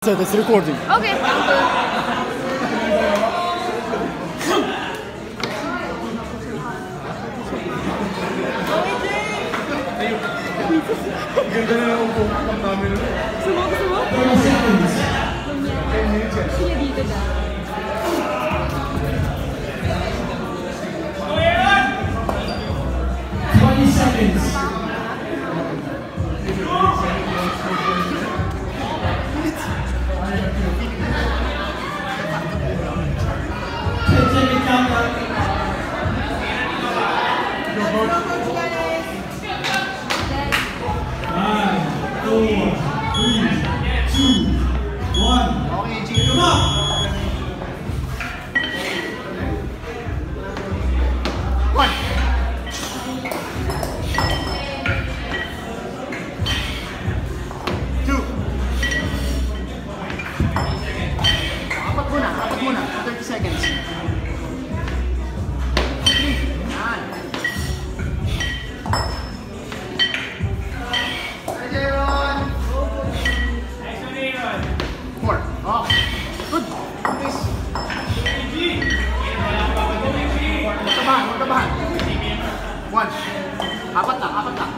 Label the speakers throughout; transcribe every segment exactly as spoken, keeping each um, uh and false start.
Speaker 1: So that's recording.
Speaker 2: Okay.
Speaker 3: Ganda na lang po ang camera.
Speaker 2: Sumo, sumo?
Speaker 3: thirty seconds.
Speaker 2: ten minutes yan. Sila dito na.
Speaker 3: twenty seconds. ten second countdown. Five, four, three, two, one. Okay, G, come on.
Speaker 1: One. Two. Apat muna, apat muna. thirty seconds. Three. Yan. Four. Oh. Good. Please. Magkabahan, magkabahan. One. Apat lang, apat lang.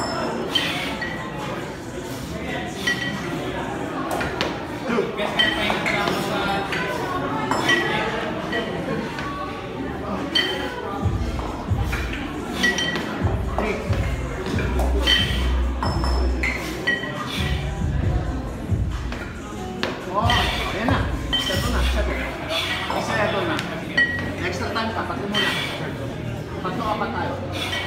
Speaker 1: Two. Three. Oh, ayan na. Settle na, settle. I-settle na. Extra time pa, tatlo muna. Tatlo apat tayo.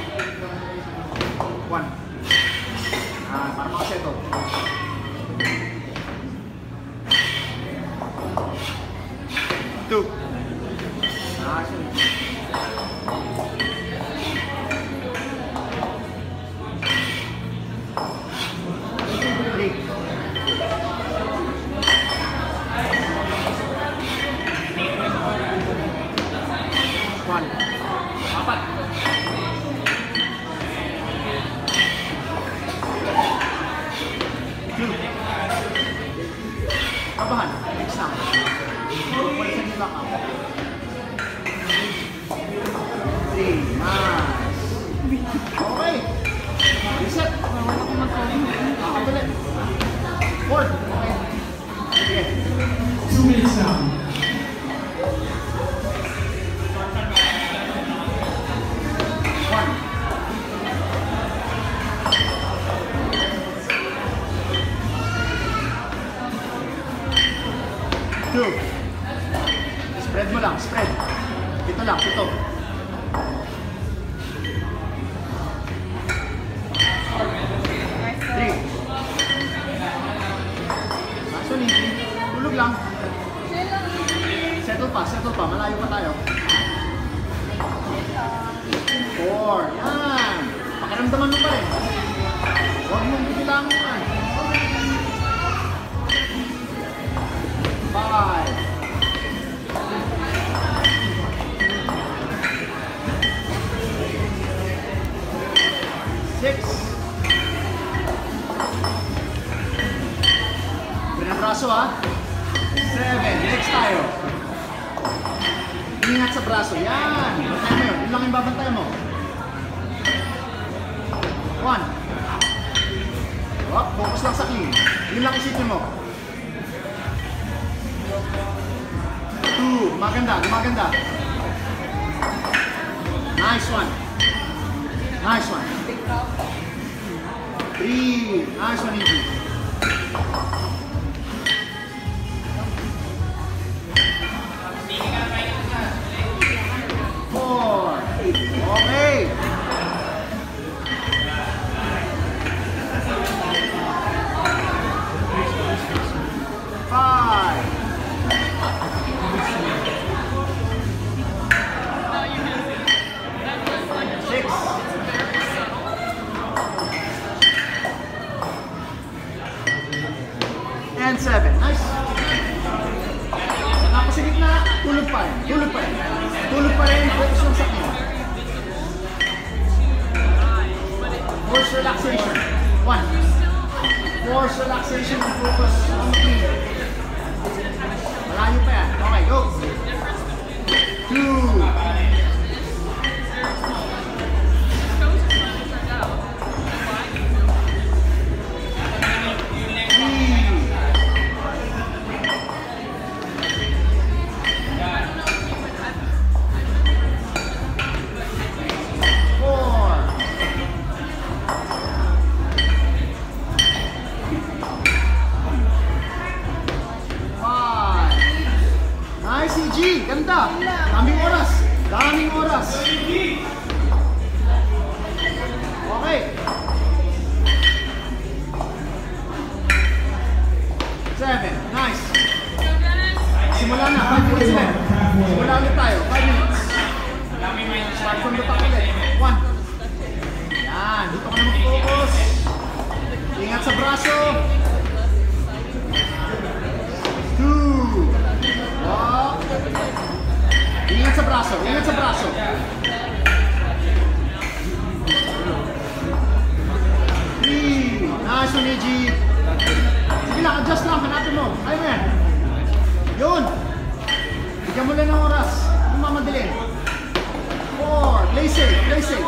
Speaker 1: One. Ah, para makasettle. Two. Ah, sunod. Three. One. Apat. Two. Kabahan. Next lang. Wala sa nila ka. Three. Nice. Okay. Reset.
Speaker 2: Wala akong mag-comment.
Speaker 1: Ah, kapalit. Four. Okay. Okay.
Speaker 3: Two minutes now.
Speaker 1: One. Two. Spread mo lang, spread. Ito lang, ito. Three. Actually, tulog lang. Settle pa, settle pa. Malayo pa tayo. Four. Yan. Pakiramdaman mo pa rin. Huwag mong bibilangan yan. Five. Six. Pinang braso ha. Seven. Next tayo. Ingat sa braso. Yan. Bantayan mo yun. Yun lang yung babantayan mo. One. Oh, focus lang sa clean. Yun lang isipin mo. Two. Maganda. Maganda. Nice one. Nice one. Three. Nice one, Iggy. Four. Okay. Five. Six. And seven. Nice. Tapos sa gitna, tulog pa rin. Tulog pa rin. Tulog pa rin. Focus lang sa akin. Force relaxation. One. Force relaxation and focus on the clean. Ganda! Daming oras! Daming oras! Okay. Seven. Nice. Simula na. Five minutes left. Simula ulit tayo. Five minutes. Start from the top ulit. One. Yan. Dito ka na mag-focus. Ingat sa braso. Two. Walk. Ingat sa braso. Ingat sa braso. Three. Nice one, A G. Sige lang, adjust lang. Hanapin mo. Ayun yan. Yun. Bigyan mo lang ng oras. Huwag mamadalin. Four. Play safe. Play safe.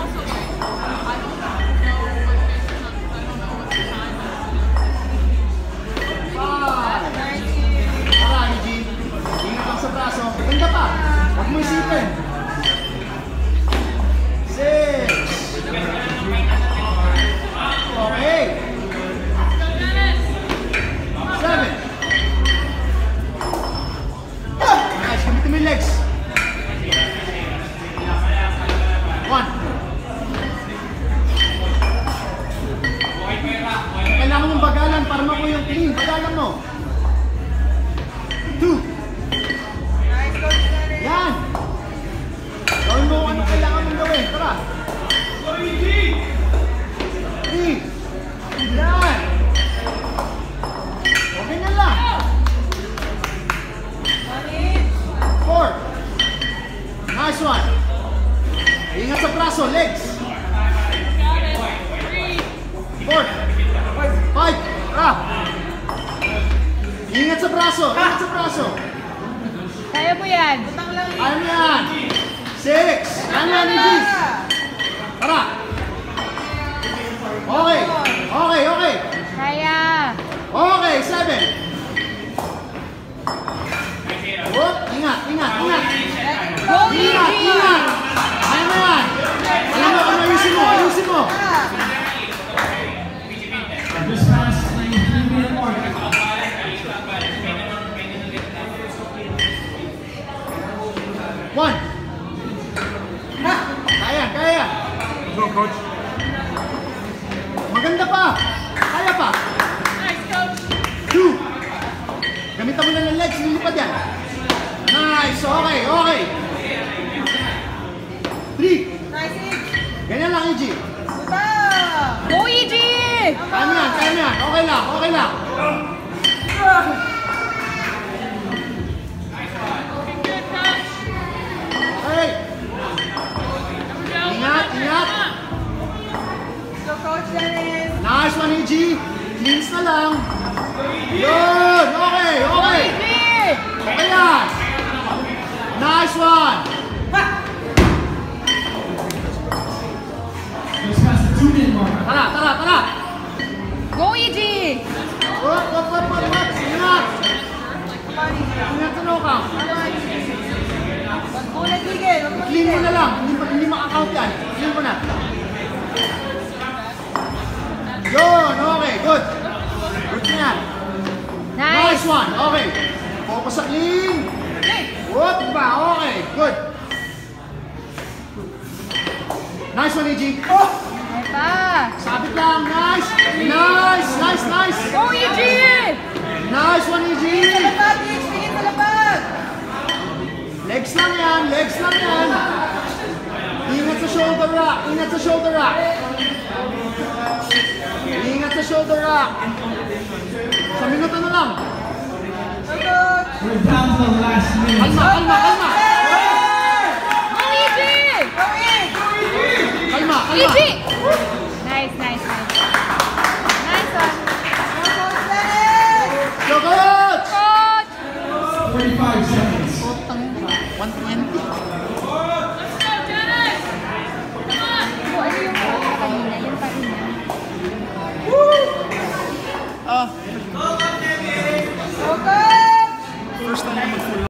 Speaker 1: Five. Para, A G. Ingat lang sa braso. Ganda pa. Huwag mo isipin. Six. Okay. Seven. Nice. Gamitin mo yung legs. One. Kailangan mong bagalan para makuha yung clean. Bagalan mo. Two. Yan. Gawin mo kung ano kailangan mong gawin. Tara. Three. Yan. Okay na lang. Four. Nice one. Ingat sa braso, legs. Four. Five. Ah. Ingat sa braso, ingat sa braso.
Speaker 2: Kaya mo yan.
Speaker 1: Kaya mo yan. Six. Kaya mo yan, Nijis. Tara. Okay. Okay, okay.
Speaker 2: Kaya.
Speaker 1: Okay, seven. Whoop. Ingat, ingat, ingat.
Speaker 2: Go,
Speaker 1: Ingat,
Speaker 2: Easy!
Speaker 1: ingat. Kaya mo yan. Alam mo, ano ayusin mo, ayusin mo.
Speaker 3: This last three minute mark.
Speaker 1: One. Ha! Kaya, kaya.
Speaker 3: Go, coach.
Speaker 1: Maganda pa. Kaya pa. Two. Gamitan mo na ng legs, lilipad yan. Nice, okay, okay. Three. Ganyan lang, E G.
Speaker 2: Go, E G!
Speaker 1: Kaya mo yan, kaya mo yan. Okay lang, okay lang. Okay. Ingat, ingat. Nice one, E G. Cleans na lang. Yun, okay, okay.
Speaker 2: E G!
Speaker 1: Okay yan. Nice one.
Speaker 3: Just past the two minute mark.
Speaker 1: Tara, tara, tara.
Speaker 2: Go, E G!
Speaker 1: Wop, wop, wop, wop, wop. Ingat. Ingat sa knockout. Clean mo na lang. Hindi, hindi makakount yan. Clean mo na. Yun, okay, good. Good na yan.
Speaker 2: Nice!
Speaker 1: Nice one, okay. Focus sa clean. Whoop ba, okay, good. Nice one, E G. Oh!
Speaker 2: Kaya pa!
Speaker 1: Sabit lang, nice. Nice, nice, nice.
Speaker 2: Go, E G!
Speaker 1: Nice one, E G. Legs lang yan, legs lang yan. Ingat sa shoulder rock, ingat sa shoulder rock. Ingat sa shoulder rock. Sa minuto na lang.
Speaker 3: We're down to the last minute.
Speaker 1: Kalma, kalma, kalma.
Speaker 2: Go, E G!
Speaker 1: Kalma,
Speaker 2: E
Speaker 1: kalma.
Speaker 2: G! Nice, nice, nice. Nice one.
Speaker 1: Go, coach!
Speaker 2: Coach!
Speaker 3: thirty-five seconds.
Speaker 1: one twenty.
Speaker 2: Oh, ano yung coach kanina? Yun pa rin yan.
Speaker 1: Ah.
Speaker 2: Go,